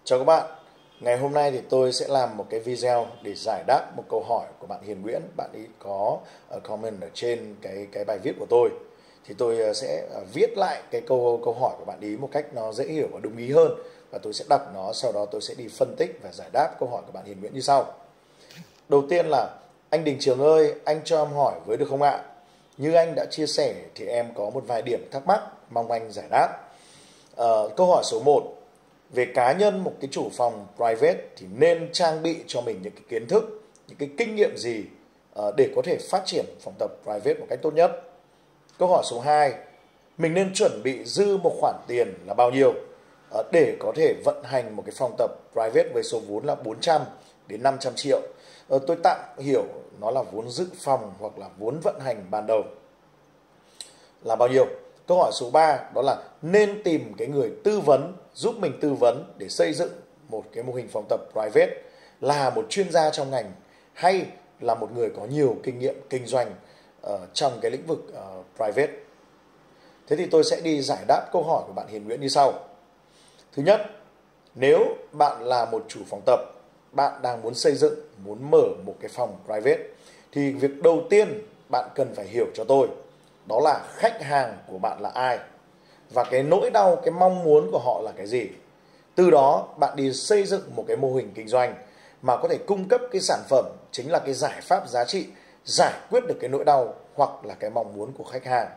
Chào các bạn, ngày hôm nay thì tôi sẽ làm một cái video để giải đáp một câu hỏi của bạn Hiền Nguyễn. Bạn ấy có comment ở trên cái bài viết của tôi. Thì tôi sẽ viết lại cái câu hỏi của bạn ấy một cách nó dễ hiểu và đúng ý hơn. Và tôi sẽ đọc nó, sau đó tôi sẽ đi phân tích và giải đáp câu hỏi của bạn Hiền Nguyễn như sau. Đầu tiên là: anh Đình Trường ơi, anh cho em hỏi với được không ạ? Như anh đã chia sẻ thì em có một vài điểm thắc mắc, mong anh giải đáp. Câu hỏi số 1: về cá nhân một cái chủ phòng private thì nên trang bị cho mình những cái kiến thức, những cái kinh nghiệm gì để có thể phát triển phòng tập private một cách tốt nhất? Câu hỏi số 2: mình nên chuẩn bị dư một khoản tiền là bao nhiêu để có thể vận hành một cái phòng tập private với số vốn là 400 đến 500 triệu? Tôi tạm hiểu nó là vốn dự phòng hoặc là vốn vận hành ban đầu là bao nhiêu? Câu hỏi số 3 đó là nên tìm cái người tư vấn, giúp mình tư vấn để xây dựng một cái mô hình phòng tập private, là một chuyên gia trong ngành hay là một người có nhiều kinh nghiệm kinh doanh trong cái lĩnh vực private. Thế thì tôi sẽ đi giải đáp câu hỏi của bạn Hiền Nguyễn như sau. Thứ nhất, nếu bạn là một chủ phòng tập, bạn đang muốn xây dựng, muốn mở một cái phòng private, thì việc đầu tiên bạn cần phải hiểu cho tôi đó là khách hàng của bạn là ai và cái nỗi đau, cái mong muốn của họ là cái gì. Từ đó bạn đi xây dựng một cái mô hình kinh doanh mà có thể cung cấp cái sản phẩm, chính là cái giải pháp giá trị, giải quyết được cái nỗi đau hoặc là cái mong muốn của khách hàng.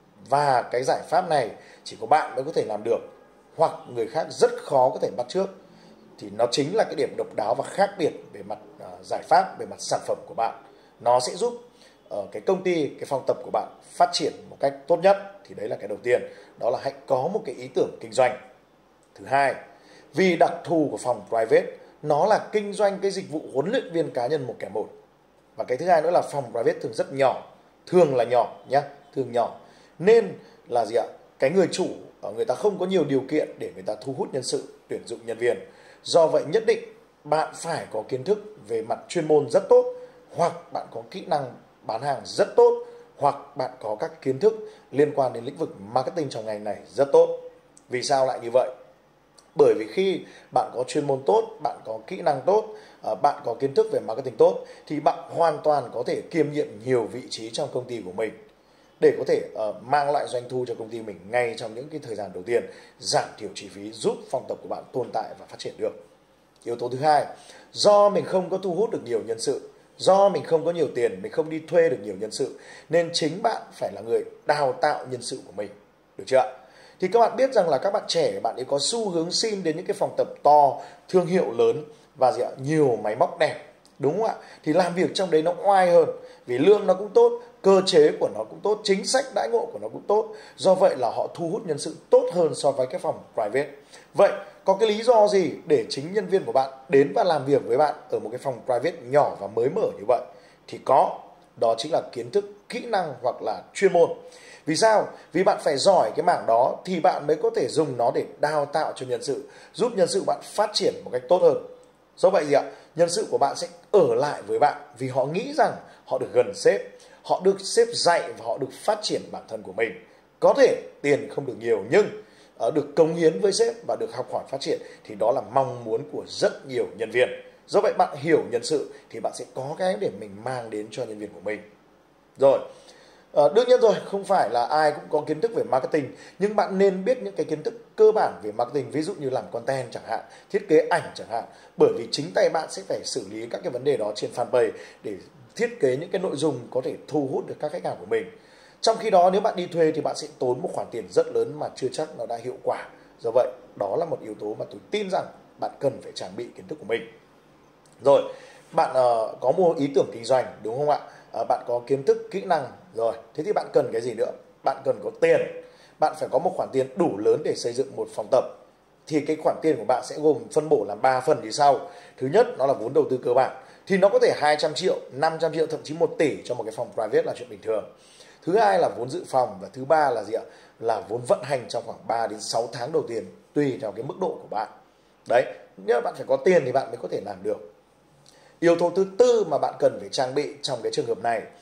Và cái giải pháp này chỉ có bạn mới có thể làm được, hoặc người khác rất khó có thể bắt chước. Thì nó chính là cái điểm độc đáo và khác biệt về mặt giải pháp, về mặt sản phẩm của bạn. Nó sẽ giúp cái công ty, cái phòng tập của bạn phát triển một cách tốt nhất. Thì đấy là cái đầu tiên, đó là hãy có một cái ý tưởng kinh doanh. Thứ hai, vì đặc thù của phòng private, nó là kinh doanh cái dịch vụ huấn luyện viên cá nhân một kèm một. Và cái thứ hai nữa là phòng private thường rất nhỏ, thường là nhỏ nhé, thường nhỏ. Nên là gì ạ? Cái người chủ người ta không có nhiều điều kiện để người ta thu hút nhân sự, tuyển dụng nhân viên. Do vậy nhất định bạn phải có kiến thức về mặt chuyên môn rất tốt, hoặc bạn có kỹ năng bán hàng rất tốt, hoặc bạn có các kiến thức liên quan đến lĩnh vực marketing trong ngành này rất tốt. Vì sao lại như vậy? Bởi vì khi bạn có chuyên môn tốt, bạn có kỹ năng tốt, bạn có kiến thức về marketing tốt, thì bạn hoàn toàn có thể kiêm nhiệm nhiều vị trí trong công ty của mình để có thể mang lại doanh thu cho công ty mình ngay trong những cái thời gian đầu tiên, giảm thiểu chi phí, giúp phòng tập của bạn tồn tại và phát triển được. Yếu tố thứ hai, do mình không có thu hút được nhiều nhân sự, do mình không có nhiều tiền, mình không đi thuê được nhiều nhân sự, nên chính bạn phải là người đào tạo nhân sự của mình. Được chưa ạ? Thì các bạn biết rằng là các bạn trẻ, bạn ấy có xu hướng xin đến những cái phòng tập to, thương hiệu lớn và gì ạ? Nhiều máy móc đẹp. Đúng không ạ? Thì làm việc trong đấy nó oai hơn, vì lương nó cũng tốt, cơ chế của nó cũng tốt, chính sách đãi ngộ của nó cũng tốt. Do vậy là họ thu hút nhân sự tốt hơn so với cái phòng private. Vậy có cái lý do gì để chính nhân viên của bạn đến và làm việc với bạn ở một cái phòng private nhỏ và mới mở như vậy? Thì đó chính là kiến thức, kỹ năng hoặc là chuyên môn. Vì sao? Vì bạn phải giỏi cái mảng đó thì bạn mới có thể dùng nó để đào tạo cho nhân sự, giúp nhân sự bạn phát triển một cách tốt hơn. Do vậy gì ạ? Nhân sự của bạn sẽ ở lại với bạn vì họ nghĩ rằng họ được gần sếp, họ được sếp dạy và họ được phát triển bản thân của mình. Có thể tiền không được nhiều nhưng được cống hiến với sếp và được học hỏi phát triển, thì đó là mong muốn của rất nhiều nhân viên. Do vậy bạn hiểu nhân sự thì bạn sẽ có cái để mình mang đến cho nhân viên của mình. Rồi, đương nhiên rồi, không phải là ai cũng có kiến thức về marketing, nhưng bạn nên biết những cái kiến thức cơ bản về marketing, ví dụ như làm content chẳng hạn, thiết kế ảnh chẳng hạn, bởi vì chính tay bạn sẽ phải xử lý các cái vấn đề đó trên fanpage để thiết kế những cái nội dung có thể thu hút được các khách hàng của mình. Trong khi đó nếu bạn đi thuê thì bạn sẽ tốn một khoản tiền rất lớn mà chưa chắc nó đã hiệu quả. Do vậy đó là một yếu tố mà tôi tin rằng bạn cần phải trang bị kiến thức của mình. Rồi, bạn có một ý tưởng kinh doanh đúng không ạ? Bạn có kiến thức, kỹ năng rồi, thế thì bạn cần cái gì nữa? Bạn cần có tiền. Bạn phải có một khoản tiền đủ lớn để xây dựng một phòng tập. Thì cái khoản tiền của bạn sẽ gồm phân bổ làm 3 phần như sau. Thứ nhất, nó là vốn đầu tư cơ bản, thì nó có thể 200 triệu, 500 triệu, thậm chí 1 tỷ cho một cái phòng private là chuyện bình thường. Thứ hai là vốn dự phòng, và thứ ba là gì ạ? Là vốn vận hành trong khoảng 3 đến 6 tháng đầu tiên, tùy theo cái mức độ của bạn. Đấy, nếu bạn phải có tiền thì bạn mới có thể làm được. Yếu tố thứ tư mà bạn cần phải trang bị trong cái trường hợp này,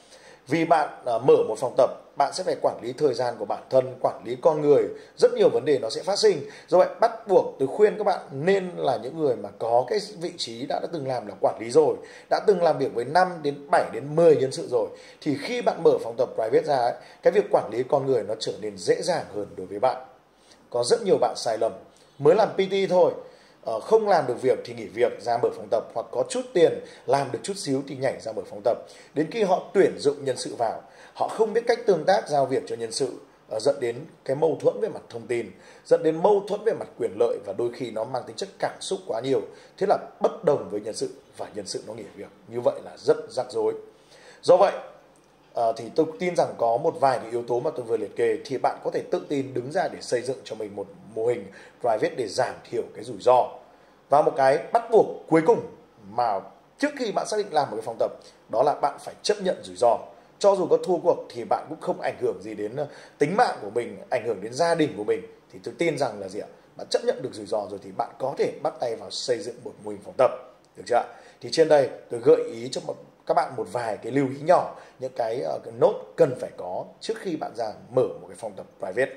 Vì bạn mở một phòng tập, bạn sẽ phải quản lý thời gian của bản thân, quản lý con người, rất nhiều vấn đề nó sẽ phát sinh. Do vậy bắt buộc tôi khuyên các bạn nên là những người mà có cái vị trí đã từng làm là quản lý rồi, đã từng làm việc với 5 đến 7 đến 10 nhân sự rồi, thì khi bạn mở phòng tập private ra ấy, cái việc quản lý con người nó trở nên dễ dàng hơn đối với bạn. Có rất nhiều bạn sai lầm, mới làm PT thôi, không làm được việc thì nghỉ việc ra mở phòng tập, hoặc có chút tiền làm được chút xíu thì nhảy ra mở phòng tập. Đến khi họ tuyển dụng nhân sự vào, họ không biết cách tương tác giao việc cho nhân sự, dẫn đến cái mâu thuẫn về mặt thông tin, dẫn đến mâu thuẫn về mặt quyền lợi, và đôi khi nó mang tính chất cảm xúc quá nhiều, thế là bất đồng với nhân sự và nhân sự nó nghỉ việc. Như vậy là rất rắc rối. Do vậy thì tôi tin rằng có một vài cái yếu tố mà tôi vừa liệt kê thì bạn có thể tự tin đứng ra để xây dựng cho mình một mô hình private để giảm thiểu cái rủi ro. Và một cái bắt buộc cuối cùng mà trước khi bạn xác định làm một cái phòng tập, đó là bạn phải chấp nhận rủi ro. Cho dù có thua cuộc thì bạn cũng không ảnh hưởng gì đến tính mạng của mình, ảnh hưởng đến gia đình của mình. Thì tôi tin rằng là gì ạ? Bạn chấp nhận được rủi ro rồi thì bạn có thể bắt tay vào xây dựng một mô hình phòng tập. Được chưa ạ? Thì trên đây tôi gợi ý cho các bạn một vài cái lưu ý nhỏ, những cái nốt cần phải có trước khi bạn ra mở một cái phòng tập private.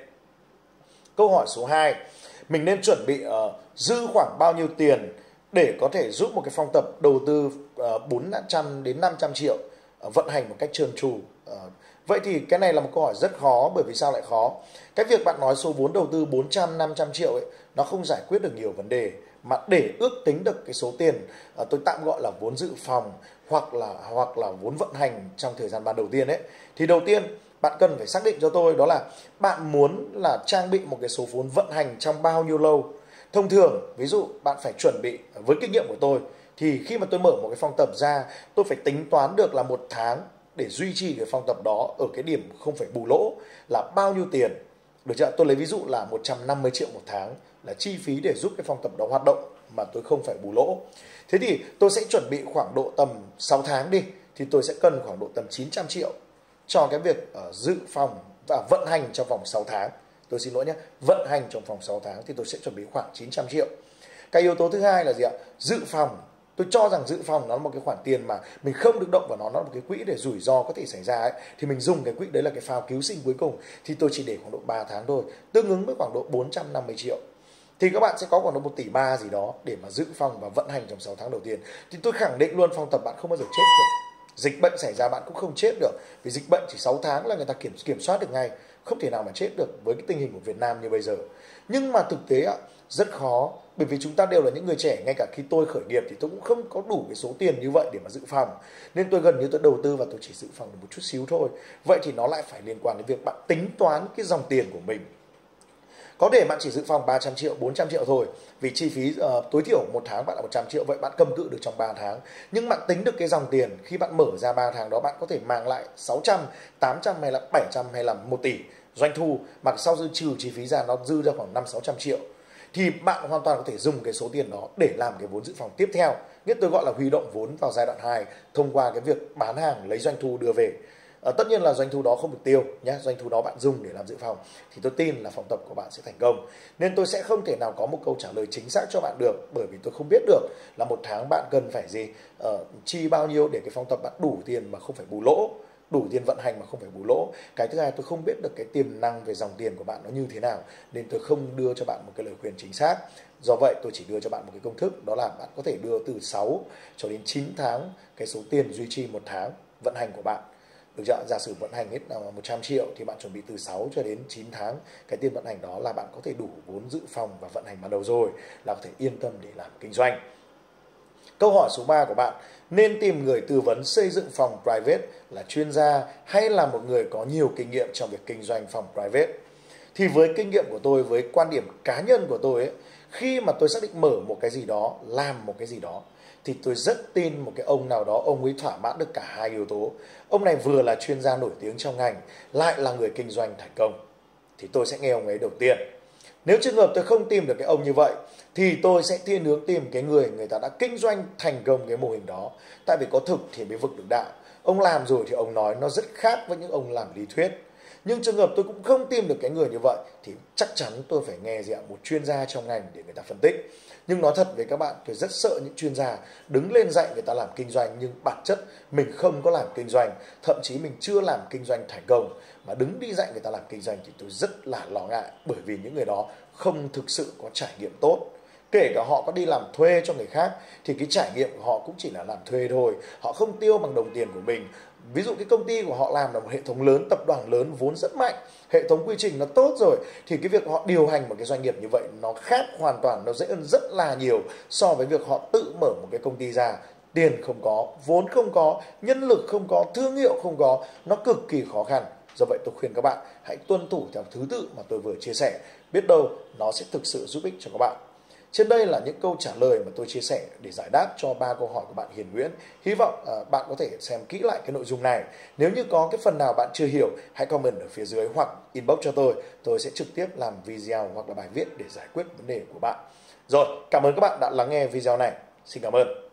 Câu hỏi số 2, mình nên chuẩn bị dư khoảng bao nhiêu tiền để có thể giúp một cái phòng tập đầu tư 400 đến 500 triệu vận hành một cách trơn tru? Vậy thì cái này là một câu hỏi rất khó. Bởi vì sao lại khó? Cái việc bạn nói số vốn đầu tư 400, 500 triệu ấy, nó không giải quyết được nhiều vấn đề. Mà để ước tính được cái số tiền tôi tạm gọi là vốn dự phòng hoặc là vốn vận hành trong thời gian ban đầu tiên ấy, thì đầu tiên bạn cần phải xác định cho tôi đó là bạn muốn là trang bị một cái số vốn vận hành trong bao nhiêu lâu. Thông thường, ví dụ bạn phải chuẩn bị, với kinh nghiệm của tôi thì khi mà tôi mở một cái phòng tập ra, tôi phải tính toán được là một tháng để duy trì cái phòng tập đó ở cái điểm không phải bù lỗ là bao nhiêu tiền. Được chưa? Tôi lấy ví dụ là 150 triệu một tháng là chi phí để giúp cái phòng tập đó hoạt động mà tôi không phải bù lỗ. Thế thì tôi sẽ chuẩn bị khoảng độ tầm 6 tháng đi, thì tôi sẽ cần khoảng độ tầm 900 triệu cho cái việc dự phòng và vận hành trong vòng 6 tháng. Tôi xin lỗi nhé, vận hành trong vòng 6 tháng thì tôi sẽ chuẩn bị khoảng 900 triệu. Cái yếu tố thứ hai là gì ạ? Dự phòng. Tôi cho rằng dự phòng nó là một cái khoản tiền mà mình không được động vào nó là một cái quỹ để rủi ro có thể xảy ra ấy. Thì mình dùng cái quỹ đấy là cái phao cứu sinh cuối cùng. Thì tôi chỉ để khoảng độ 3 tháng thôi, tương ứng với khoảng độ 450 triệu. Thì các bạn sẽ có khoảng độ 1,3 tỷ gì đó để mà dự phòng và vận hành trong 6 tháng đầu tiên. Thì tôi khẳng định luôn, phòng tập bạn không bao giờ chết được. Dịch bệnh xảy ra bạn cũng không chết được. Vì dịch bệnh chỉ 6 tháng là người ta kiểm soát được ngay. Không thể nào mà chết được với cái tình hình của Việt Nam như bây giờ. Nhưng mà thực tế rất khó. Bởi vì chúng ta đều là những người trẻ. Ngay cả khi tôi khởi nghiệp thì tôi cũng không có đủ cái số tiền như vậy để mà dự phòng. Nên tôi gần như tôi đầu tư và tôi chỉ dự phòng được một chút xíu thôi. Vậy thì nó lại phải liên quan đến việc bạn tính toán cái dòng tiền của mình. Có thể bạn chỉ dự phòng 300 triệu, 400 triệu thôi. Vì chi phí tối thiểu một tháng bạn là 100 triệu. Vậy bạn cầm cự được trong 3 tháng. Nhưng bạn tính được cái dòng tiền khi bạn mở ra 3 tháng đó, bạn có thể mang lại 600, 800 hay là 700 hay là 1 tỷ doanh thu. Mà sau dư trừ chi phí ra nó dư ra khoảng 500-600 triệu. Thì bạn hoàn toàn có thể dùng cái số tiền đó để làm cái vốn dự phòng tiếp theo. Nhất tôi gọi là huy động vốn vào giai đoạn 2 thông qua cái việc bán hàng lấy doanh thu đưa về. Tất nhiên là doanh thu đó không được tiêu nhé, doanh thu đó bạn dùng để làm dự phòng thì tôi tin là phòng tập của bạn sẽ thành công. Nên tôi sẽ không thể nào có một câu trả lời chính xác cho bạn được, bởi vì tôi không biết được là một tháng bạn cần phải gì, chi bao nhiêu để cái phòng tập bạn đủ tiền mà không phải bù lỗ, đủ tiền vận hành mà không phải bù lỗ. Cái thứ hai, tôi không biết được cái tiềm năng về dòng tiền của bạn nó như thế nào, nên tôi không đưa cho bạn một cái lời khuyên chính xác. Do vậy tôi chỉ đưa cho bạn một cái công thức, đó là bạn có thể đưa từ 6 cho đến 9 tháng cái số tiền duy trì một tháng vận hành của bạn. Được chưa? Giả sử vận hành hết là 100 triệu thì bạn chuẩn bị từ 6 cho đến 9 tháng cái tiền vận hành đó là bạn có thể đủ vốn dự phòng và vận hành ban đầu rồi, là có thể yên tâm để làm kinh doanh. Câu hỏi số 3 của bạn, nên tìm người tư vấn xây dựng phòng private là chuyên gia hay là một người có nhiều kinh nghiệm trong việc kinh doanh phòng private? Thì với kinh nghiệm của tôi, với quan điểm cá nhân của tôi ấy, khi mà tôi xác định mở một cái gì đó, làm một cái gì đó, thì tôi rất tin một cái ông nào đó, ông ấy thỏa mãn được cả hai yếu tố. Ông này vừa là chuyên gia nổi tiếng trong ngành, lại là người kinh doanh thành công, thì tôi sẽ nghe ông ấy đầu tiên. Nếu trường hợp tôi không tìm được cái ông như vậy thì tôi sẽ thiên hướng tìm cái người ta đã kinh doanh thành công cái mô hình đó. Tại vì có thực thì mới vực được đạo. Ông làm rồi thì ông nói nó rất khác với những ông làm lý thuyết. Nhưng trường hợp tôi cũng không tìm được cái người như vậy thì chắc chắn tôi phải nghe một chuyên gia trong ngành để người ta phân tích. Nhưng nói thật với các bạn, tôi rất sợ những chuyên gia đứng lên dạy người ta làm kinh doanh nhưng bản chất mình không có làm kinh doanh, thậm chí mình chưa làm kinh doanh thành công mà đứng đi dạy người ta làm kinh doanh thì tôi rất là lo ngại, bởi vì những người đó không thực sự có trải nghiệm tốt. Kể cả họ có đi làm thuê cho người khác thì cái trải nghiệm của họ cũng chỉ là làm thuê thôi, họ không tiêu bằng đồng tiền của mình. Ví dụ cái công ty của họ làm là một hệ thống lớn, tập đoàn lớn, vốn rất mạnh, hệ thống quy trình nó tốt rồi, thì cái việc họ điều hành một cái doanh nghiệp như vậy nó khác hoàn toàn, nó dễ hơn rất là nhiều so với việc họ tự mở một cái công ty ra. Tiền không có, vốn không có, nhân lực không có, thương hiệu không có, nó cực kỳ khó khăn. Do vậy tôi khuyên các bạn hãy tuân thủ theo thứ tự mà tôi vừa chia sẻ, biết đâu nó sẽ thực sự giúp ích cho các bạn. Trên đây là những câu trả lời mà tôi chia sẻ để giải đáp cho 3 câu hỏi của bạn Hiền Nguyễn. Hy vọng bạn có thể xem kỹ lại cái nội dung này. Nếu như có cái phần nào bạn chưa hiểu, hãy comment ở phía dưới hoặc inbox cho tôi sẽ trực tiếp làm video hoặc là bài viết để giải quyết vấn đề của bạn. Rồi, cảm ơn các bạn đã lắng nghe video này. Xin cảm ơn.